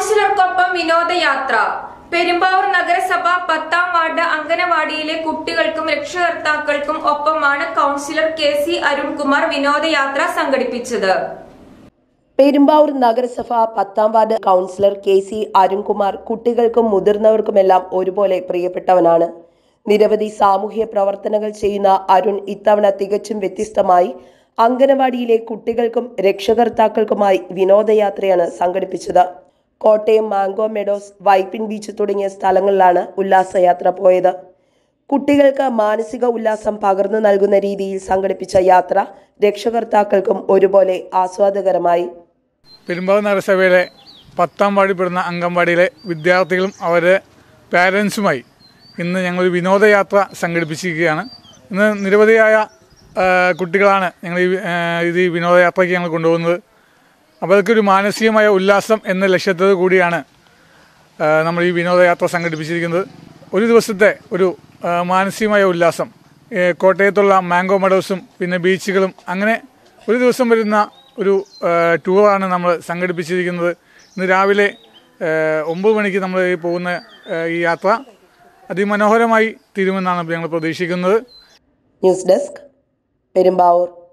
കൗൺസിലർക്കൊപ്പം വിനോദയാത്ര. പെരുമ്പാവൂർ നഗരസഭ 10ാം വാർഡ് അങ്കനവാടിയിലെ കുട്ടികൾക്കും രക്ഷകർത്താക്കൾക്കും ഒപ്പമാണ് കൗൺസിലർ കെ.സി. അരുൺകുമാർ വിനോദയാത്ര സംഘടിപ്പിച്ചത്. പെരുമ്പാവൂർ നഗരസഭ 10ാം വാർഡ് കൗൺസിലർ കെ.സി. അരുൺകുമാർ കുട്ടികൾക്കും മുതിർന്നവർക്കുമെല്ലാം ഒരുപോലെ പ്രിയപ്പെട്ടവനാണ്. നിരവധി സാമൂഹ്യ പ്രവർത്തനങ്ങൾ ചെയ്യുന്ന അരുൺ ഇത്തവണ തികച്ചും വ്യത്യസ്തമായി അങ്കനവാടിയിലെ കുട്ടികൾക്കും രക്ഷകർത്താക്കൾക്കുമായി വിനോദയാത്രയാണ് സംഘടിപ്പിച്ചത്. Kottayam mango meadows, Vypin beach തുടങ്ങിയ സ്ഥലങ്ങളിലാണ് ഉല്ലാസയാത്ര പോയത്. കുട്ടികൾക്ക് മാനസിക ഉല്ലാസം പകർന്നു നൽകുന്ന രീതിയിൽ സംഘടിപ്പിച്ച യാത്ര രക്ഷകർത്താക്കൾക്കും ഒരുപോലെ ആസ്വാദകരമായി. പെരുമ്പാവൂർ നഗരസഭയിലെ 10ാം വാർഡിൽ പെടുന്ന അംഗൻവാടിയിലെ വിദ്യാർത്ഥികളും അവരുടെ പാരൻസുമായി ഇന്ന് ഞങ്ങളൊരു വിനോദയാത്ര സംഘടിപ്പിച്ചിരിക്കുകയാണ്. ഇന്ന് നിരവധിയായ കുട്ടികളാണ് ഞങ്ങൾ ഈ വിനോദയാത്രയ്ക്ക് ഞങ്ങൾ കൊണ്ടുപോകുന്നത്. അപ്പോൾ അതൊക്കെ മാനസികമായ ഉല്ലാസം എന്ന ലക്ഷ്യത്തോടു കൂടിയാണ് നമ്മൾ ഈ വിനോദയാത്ര സംഘടിപ്പിച്ചിരിക്കുന്നത്. ഒരു ദിവസത്തെ ഒരു മാനസികമായ ഉല്ലാസം കോട്ടയത്തുള്ള മാംഗോ മെഡോസും പിന്നെ ബീച്ചുകളും അങ്ങനെ ഒരു ദിവസം വരുന്ന ഒരു ടൂറാണ് നമ്മൾ സംഘടിപ്പിച്ചിരിക്കുന്നത്. ഇന്ന് രാവിലെ 9 മണിക്ക് നമ്മൾ പോകുന്ന ഈ യാത്ര അതിമനോഹരമായി തീരുമെന്നാണ് ഞങ്ങൾ പ്രതീക്ഷിക്കുന്നത്. News desk, Perumbavoor.